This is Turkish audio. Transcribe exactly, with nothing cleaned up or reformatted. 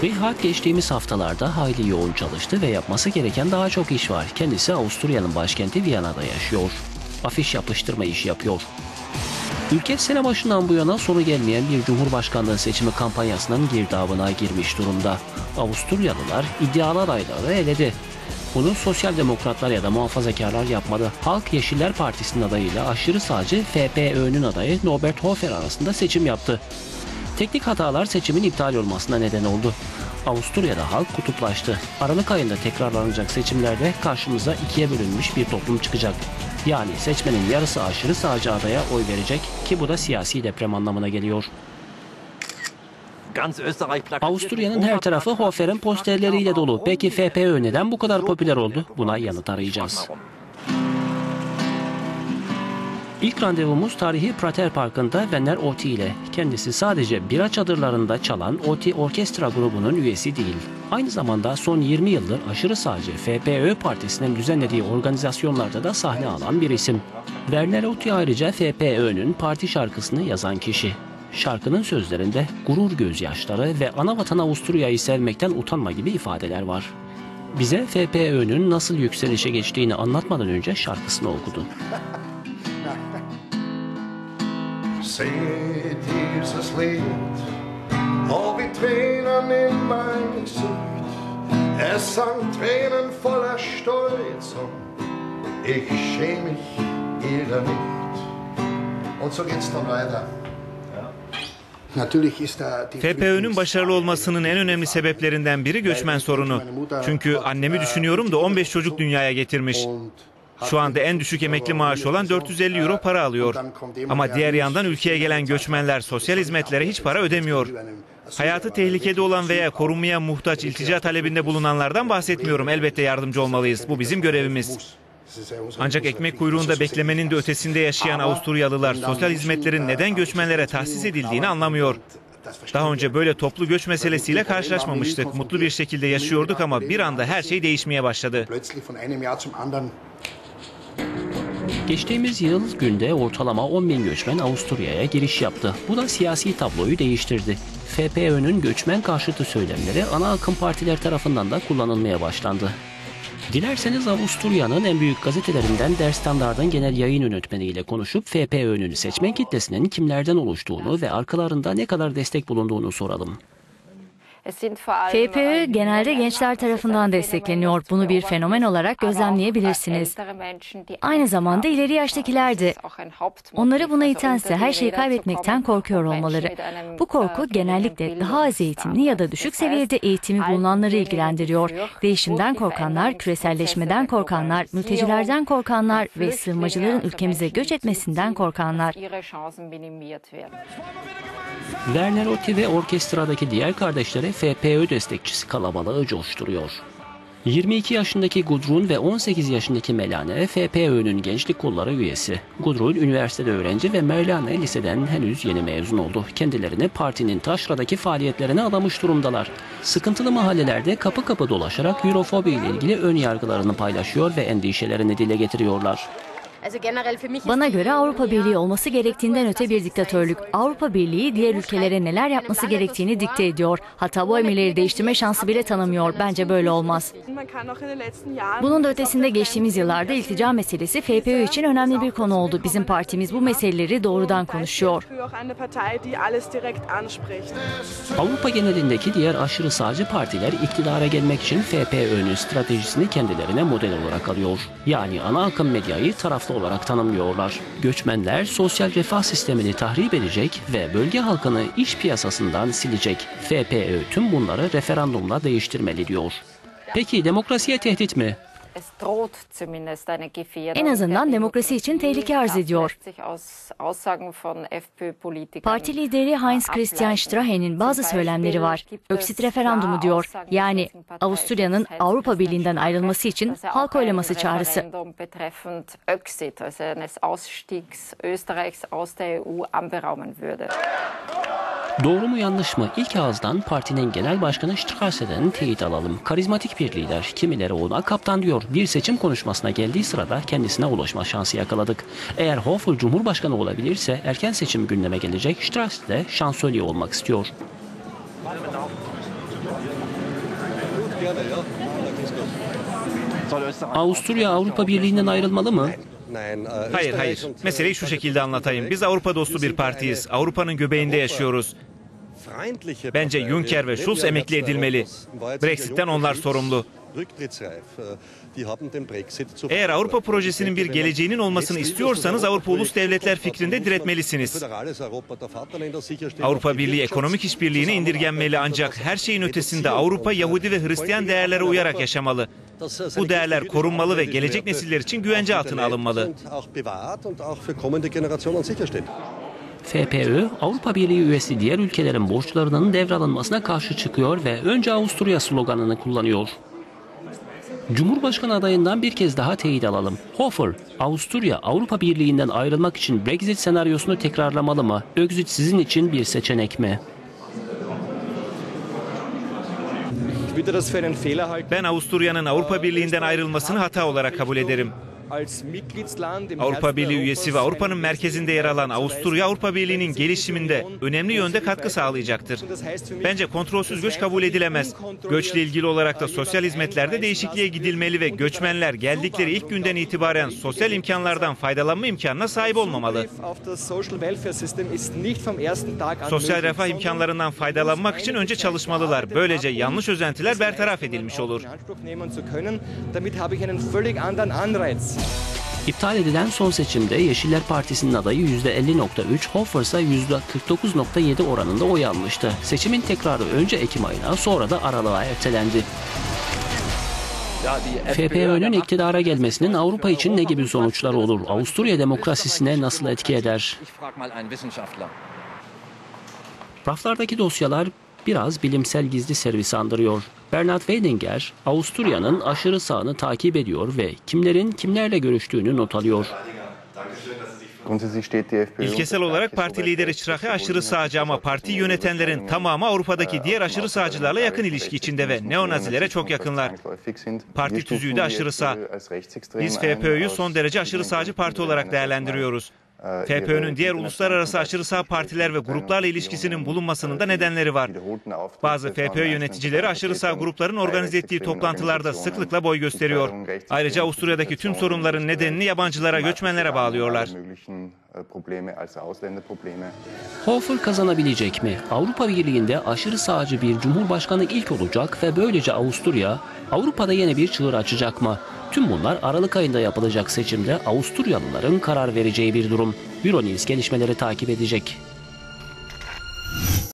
Rihak geçtiğimiz haftalarda hayli yoğun çalıştı ve yapması gereken daha çok iş var. Kendisi Avusturya'nın başkenti Viyana'da yaşıyor. Afiş yapıştırma işi yapıyor. Ülke sene başından bu yana sonu gelmeyen bir cumhurbaşkanlığı seçimi kampanyasının girdabına girmiş durumda. Avusturyalılar iddialı adayları eledi. Bunu sosyal demokratlar ya da muhafazakarlar yapmadı. Halk Yeşiller Partisi'nin adayıyla aşırı sağcı F P Ö'nün adayı Norbert Hofer arasında seçim yaptı. Teknik hatalar seçimin iptal olmasına neden oldu. Avusturya'da halk kutuplaştı. Aralık ayında tekrarlanacak seçimlerde karşımıza ikiye bölünmüş bir toplum çıkacak. Yani seçmenin yarısı aşırı sağcı adaya oy verecek ki bu da siyasi deprem anlamına geliyor. Avusturya'nın her tarafı Hofer'in posterleriyle dolu. Peki F P Ö neden bu kadar popüler oldu? Buna yanıt arayacağız. İlk randevumuz tarihi Prater Parkı'nda Werner Otti ile. Kendisi sadece bira çadırlarında çalan Otti Orkestra grubunun üyesi değil. Aynı zamanda son yirmi yıldır aşırı sağcı F P Ö Partisi'nin düzenlediği organizasyonlarda da sahne alan bir isim. Werner Otti ayrıca F P Ö'nün parti şarkısını yazan kişi. Şarkının sözlerinde gurur gözyaşları ve anavatan Avusturya'yı sevmekten utanma gibi ifadeler var. Bize F P Ö'nün nasıl yükselişe geçtiğini anlatmadan önce şarkısını okudu. Seht dieses Lied, oh wie Tränen in mein Gesicht. Es sang Tränen voller Stolz und ich schäme mich ihrer nicht. Und so geht's dann weiter. F P Ö'nün başarılı olmasının en önemli sebeplerinden biri göçmen sorunu. Çünkü annemi düşünüyorum da on beş çocuk dünyaya getirmiş. Şu anda en düşük emekli maaşı olan dört yüz elli euro para alıyor. Ama diğer yandan ülkeye gelen göçmenler sosyal hizmetlere hiç para ödemiyor. Hayatı tehlikede olan veya korunmaya muhtaç iltica talebinde bulunanlardan bahsetmiyorum. Elbette yardımcı olmalıyız. Bu bizim görevimiz. Ancak ekmek kuyruğunda beklemenin de ötesinde yaşayan Avusturyalılar sosyal hizmetlerin neden göçmenlere tahsis edildiğini anlamıyor. Daha önce böyle toplu göç meselesiyle karşılaşmamıştık. Mutlu bir şekilde yaşıyorduk ama bir anda her şey değişmeye başladı. Geçtiğimiz yıl günde ortalama on bin göçmen Avusturya'ya giriş yaptı. Bu da siyasi tabloyu değiştirdi. F P Ö'nün göçmen karşıtı söylemleri ana akım partiler tarafından da kullanılmaya başlandı. Dilerseniz Avusturya'nın en büyük gazetelerinden Der Standard'ın genel yayın yönetmeniyle konuşup F P Ö'nün seçmen kitlesinin kimlerden oluştuğunu ve arkalarında ne kadar destek bulunduğunu soralım. F P Ö genelde gençler tarafından destekleniyor. Bunu bir fenomen olarak gözlemleyebilirsiniz. Aynı zamanda ileri yaştakiler de. Onları buna itense her şeyi kaybetmekten korkuyor olmaları. Bu korku genellikle daha az eğitimli ya da düşük seviyede eğitimi bulunanları ilgilendiriyor. Değişimden korkanlar, küreselleşmeden korkanlar, mültecilerden korkanlar ve sığınmacıların ülkemize göç etmesinden korkanlar. Werner Otti ve orkestradaki diğer kardeşleri F P Ö destekçisi kalabalığı coşturuyor. yirmi iki yaşındaki Gudrun ve on sekiz yaşındaki Melane F P Ö'nün gençlik kolları üyesi. Gudrun üniversitede öğrenci ve Melane liseden henüz yeni mezun oldu. Kendilerini partinin taşradaki faaliyetlerine adamış durumdalar. Sıkıntılı mahallelerde kapı kapı dolaşarak Eurofobi ile ilgili ön yargılarını paylaşıyor ve endişelerini dile getiriyorlar. Bana göre Avrupa Birliği olması gerektiğinden öte bir diktatörlük. Avrupa Birliği diğer ülkelere neler yapması gerektiğini dikte ediyor. Hatta bu emirleri değiştirme şansı bile tanımıyor. Bence böyle olmaz. Bunun da ötesinde geçtiğimiz yıllarda iltica meselesi F P Ö için önemli bir konu oldu. Bizim partimiz bu meseleleri doğrudan konuşuyor. Avrupa genelindeki diğer aşırı sağcı partiler iktidara gelmek için F P Ö'nün stratejisini kendilerine model olarak alıyor. Yani ana akım medyayı taraflı olarak tanımlıyorlar. Göçmenler sosyal refah sistemini tahrip edecek ve bölge halkını iş piyasasından silecek. F P Ö tüm bunları referandumla değiştirmeli diyor. Peki demokrasiye tehdit mi? En azından demokrasi için tehlike arz ediyor. Parti lideri Heinz Christian Strache'nin bazı söylemleri var. Öksit referandumu diyor. Yani Avusturya'nın Avrupa Birliği'nden ayrılması için halk oylaması çağrısı. Doğru mu yanlış mı? İlk ağızdan partinin genel başkanı Strasse'den teyit alalım. Karizmatik bir lider. Kimileri ona kaptan diyor. Bir seçim konuşmasına geldiği sırada kendisine ulaşma şansı yakaladık. Eğer Hofer Cumhurbaşkanı olabilirse erken seçim gündeme gelecek. Strasse de şansölye olmak istiyor. Avusturya Avrupa Birliği'nden ayrılmalı mı? Hayır hayır. Meseleyi şu şekilde anlatayım. Biz Avrupa dostu bir partiyiz. Avrupa'nın göbeğinde yaşıyoruz. Bence Juncker ve Schulz emekli edilmeli. Brexit'ten onlar sorumlu. Eğer Avrupa projesinin bir geleceğinin olmasını istiyorsanız Avrupa Ulus Devletler fikrinde diretmelisiniz. Avrupa Birliği ekonomik işbirliğine indirgenmeli ancak her şeyin ötesinde Avrupa Yahudi ve Hristiyan değerlere uyarak yaşamalı. Bu değerler korunmalı ve gelecek nesiller için güvence altına alınmalı. F P Ö, Avrupa Birliği üyesi diğer ülkelerin borçlarının devralınmasına karşı çıkıyor ve önce Avusturya sloganını kullanıyor. Cumhurbaşkanı adayından bir kez daha teyit alalım. Hofer, Avusturya Avrupa Birliği'nden ayrılmak için Brexit senaryosunu tekrarlamalı mı? Brexit sizin için bir seçenek mi? Ben Avusturya'nın Avrupa Birliği'nden ayrılmasını hata olarak kabul ederim. Avrupa Birliği üyesi ve Avrupa'nın merkezinde yer alan Avusturya, Avrupa Birliği'nin gelişiminde önemli yönde katkı sağlayacaktır. Bence kontrolsüz göç kabul edilemez. Göçle ilgili olarak da sosyal hizmetlerde değişikliğe gidilmeli ve göçmenler geldikleri ilk günden itibaren sosyal imkanlardan faydalanma imkanına sahip olmamalı. Sosyal refah imkanlarından faydalanmak için önce çalışmalılar. Böylece yanlış özentiler bertaraf edilmiş olur. İptal edilen son seçimde Yeşiller Partisi'nin adayı yüzde elli nokta üç, Hofer ise yüzde kırk dokuz nokta yedi oranında oy almıştı. Seçimin tekrarı önce Ekim ayına sonra da aralığa ertelendi. F P Ö'nün iktidara gelmesinin Avrupa için ne gibi sonuçları olur? Avusturya demokrasisine nasıl etki eder? Raflardaki dosyalar biraz bilimsel gizli servis andırıyor. Bernhard Weidinger, Avusturya'nın aşırı sağını takip ediyor ve kimlerin kimlerle görüştüğünü not alıyor. İlkesel olarak parti lideri Strache aşırı sağcı ama parti yönetenlerin tamamı Avrupa'daki diğer aşırı sağcılarla yakın ilişki içinde ve neonazilere çok yakınlar. Parti tüzüğü de aşırı sağ. Biz F P Ö'yü son derece aşırı sağcı parti olarak değerlendiriyoruz. F P Ö'nün diğer uluslararası aşırı sağ partiler ve gruplarla ilişkisinin bulunmasının da nedenleri var. Bazı F P Ö yöneticileri aşırı sağ grupların organize ettiği toplantılarda sıklıkla boy gösteriyor. Ayrıca Avusturya'daki tüm sorunların nedenini yabancılara, göçmenlere bağlıyorlar. Hofer kazanabilecek mi? Avrupa Birliği'nde aşırı sağcı bir cumhurbaşkanı ilk olacak ve böylece Avusturya, Avrupa'da yeni bir çığır açacak mı? Tüm bunlar Aralık ayında yapılacak seçimde Avusturyalıların karar vereceği bir durum. Euronews gelişmeleri takip edecek.